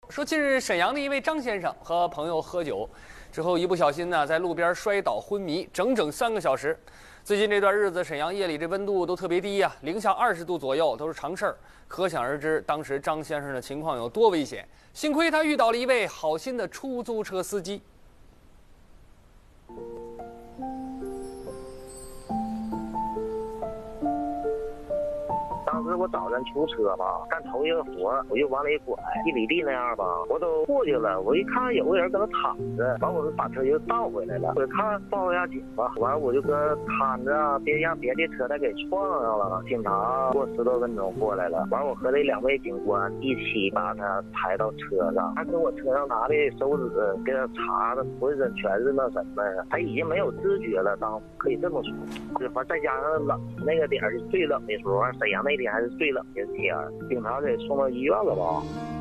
说近日沈阳的一位张先生和朋友喝酒之后，一不小心呢，在路边摔倒昏迷，整整3个小时。最近这段日子，沈阳夜里这温度都特别低呀，零下20度左右都是常事儿。可想而知，当时张先生的情况有多危险。幸亏他遇到了一位好心的出租车司机。 当时我早晨出车嘛，干头一个活，我就往里拐1里地那样吧，我都过去了。我一看有个人搁那躺着，完我就把车又倒回来了。我看报一下警吧，完我就搁看着，别让别的车再给撞上了。警察过10多分钟过来了，完我和这2位警官一起把他抬到车上，他跟我车上拿的手指给他查的浑身全是那什么，他已经没有知觉了，当可以这么说。再加上冷，那个点是最冷的时候，沈阳那天还是最冷的天，警察给送到医院了吧。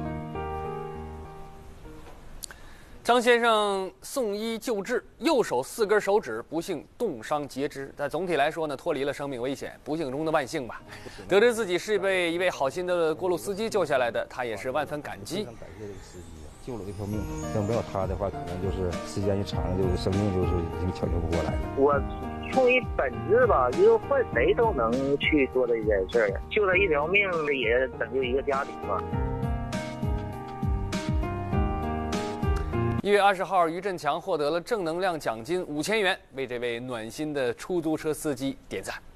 张先生送医救治，右手4根手指不幸冻伤截肢，但总体来说呢，脱离了生命危险，不幸中的万幸吧。得知自己是被一位好心的过路司机救下来的，他也是万分感激。 非常感谢这个司机，救了一条命。要没有他的话，可能就是时间一长了，就是生命就是已经抢救不过来了。 我出于本质吧，就换谁都能去做这件事儿，救了一条命，也拯救一个家庭嘛。 1月20号，于振强获得了正能量奖金5000元，为这位暖心的出租车司机点赞。